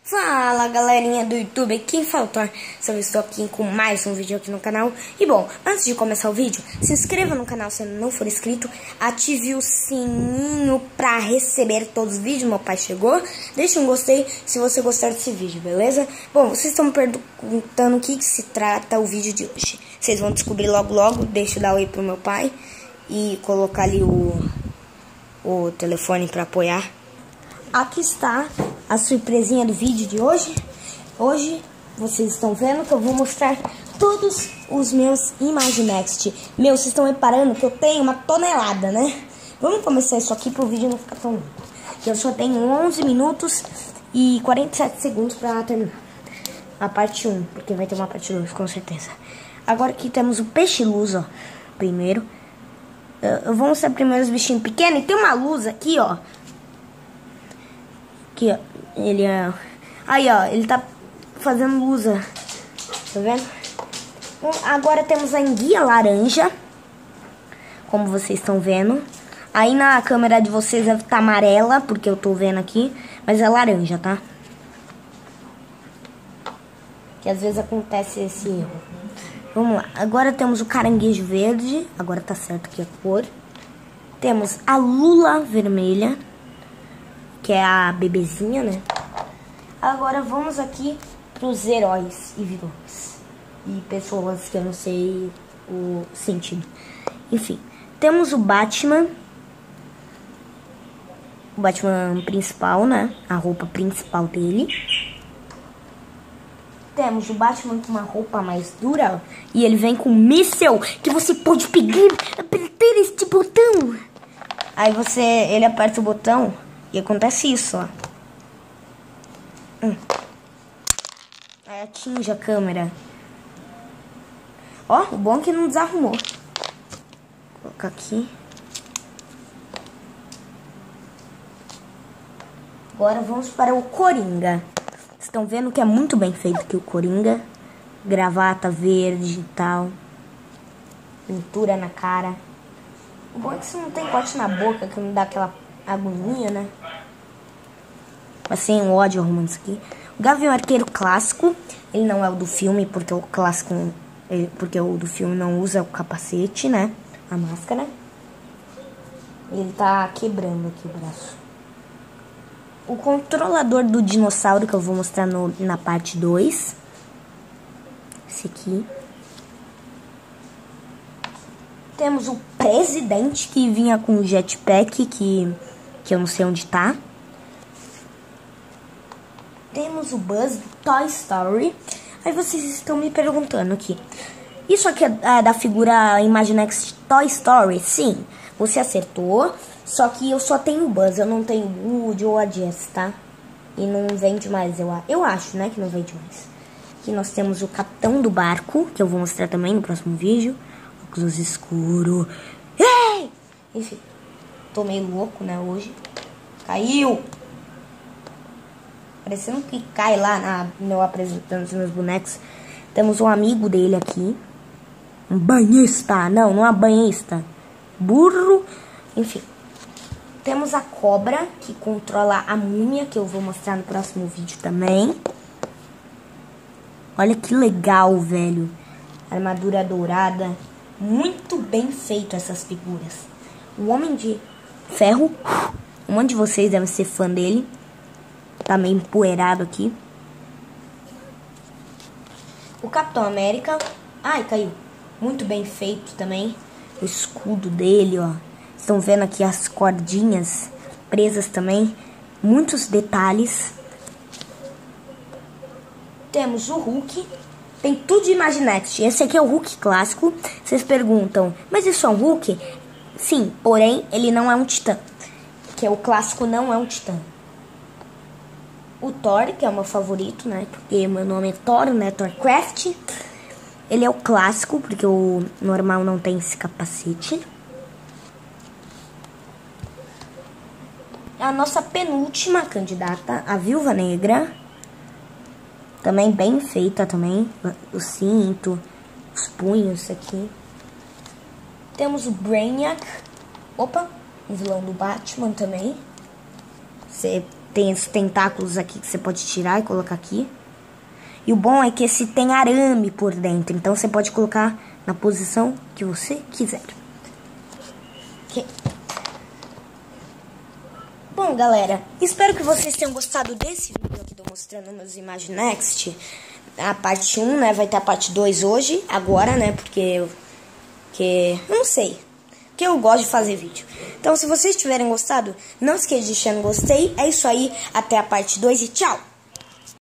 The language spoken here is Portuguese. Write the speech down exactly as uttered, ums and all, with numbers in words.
Fala galerinha do YouTube, aqui Faltor. Eu estou aqui com mais um vídeo aqui no canal. E bom, antes de começar o vídeo, se inscreva no canal se não for inscrito, ative o sininho pra receber todos os vídeos. Meu pai chegou, deixa um gostei se você gostar desse vídeo, beleza? Bom, vocês estão me perguntando o que, que se trata o vídeo de hoje. Vocês vão descobrir logo logo. Deixa eu dar oi pro meu pai e colocar ali o, o telefone pra apoiar. Aqui está a surpresinha do vídeo de hoje. Hoje, vocês estão vendo que eu vou mostrar todos os meus Imaginext. Meu, vocês estão reparando que eu tenho uma tonelada, né? Vamos começar isso aqui para o vídeo não ficar tão longo. Eu só tenho onze minutos e quarenta e sete segundos para terminar a parte um, porque vai ter uma parte dois, com certeza. Agora aqui temos o peixe-luz, ó. Primeiro. Eu vou mostrar primeiro os bichinhos pequenos. E tem uma luz aqui, ó. Aqui, ó, ele é... Aí, ó, ele tá fazendo luz, ó. Tá vendo? Agora temos a enguia laranja, como vocês estão vendo. Aí na câmera de vocês deve estar amarela, porque eu tô vendo aqui, mas é laranja, tá? Que às vezes acontece esse erro. Vamos lá, agora temos o caranguejo verde. Agora tá certo aqui a cor. Temos a lula vermelha, que é a bebezinha, né? Agora vamos aqui pros heróis e vilões. E pessoas que eu não sei o sentido. Enfim, temos o Batman. O Batman principal, né? A roupa principal dele. Temos o Batman com uma roupa mais dura. E ele vem com um míssel que você pode pegar, apertar este botão. Aí você, ele aperta o botão e acontece isso, ó. Hum. Aí atinge a câmera. Ó, o bom é que não desarrumou. Vou colocar aqui. Agora vamos para o Coringa. Estão vendo que é muito bem feito aqui o Coringa. Gravata verde e tal. Pintura na cara. O bom é que você não tem corte na boca, que não dá aquela agonia, né? Mas sem o ódio arrumando isso aqui. O Gavião Arqueiro clássico. Ele não é o do filme, porque o clássico... Ele, porque o do filme não usa o capacete, né? A máscara. Ele tá quebrando aqui o braço. O controlador do dinossauro, que eu vou mostrar no, na parte dois. Esse aqui. Temos o presidente, que vinha com o jetpack, que, que eu não sei onde tá. Temos o Buzz do Toy Story. Aí vocês estão me perguntando aqui. Isso aqui é, é da figura Imaginext Toy Story? Sim, você acertou. Só que eu só tenho o Buzz, eu não tenho o Woody ou a Jess, tá? E não vende mais, eu, eu acho, né, que não vende mais. Aqui nós temos o capitão do barco, que eu vou mostrar também no próximo vídeo. Óculos escuro. Ei! Enfim, tô meio louco, né, hoje. Caiu! Parecendo que cai lá na, meu apresentando os meus bonecos. Temos um amigo dele aqui. Um banhista. Não, não é banhista. Burro. Enfim. Temos a cobra, que controla a múmia, que eu vou mostrar no próximo vídeo também. Olha que legal, velho. Armadura dourada. Muito bem feito essas figuras. O Homem de Ferro. Um monte de vocês devem ser fã dele. Tá meio empoeirado aqui. O Capitão América. Ai, caiu. Muito bem feito também. O escudo dele, ó. Estão vendo aqui as cordinhas presas também. Muitos detalhes. Temos o Hulk. Tem tudo de Imaginext. Esse aqui é o Hulk clássico. Vocês perguntam, mas isso é um Hulk? Sim, porém ele não é um titã. Que é o clássico, não é um titã. O Thor, que é o meu favorito, né? Porque meu nome é Thor, né? Thorcraft. Ele é o clássico, porque o normal não tem esse capacete. A nossa penúltima candidata, a Viúva Negra. Também bem feita também. O cinto, os punhos aqui. Temos o Brainiac. Opa, o vilão do Batman também. Você tem esses tentáculos aqui que você pode tirar e colocar aqui. E o bom é que esse tem arame por dentro, então você pode colocar na posição que você quiser. Okay. Bom, galera, espero que vocês tenham gostado desse vídeo aqui, tô mostrando meus Imaginext. A parte um, né, vai ter a parte dois hoje, agora, né, porque eu, que, eu não sei, porque eu gosto de fazer vídeo. Então, se vocês tiverem gostado, não esqueça de deixar no gostei. É isso aí, até a parte dois e tchau!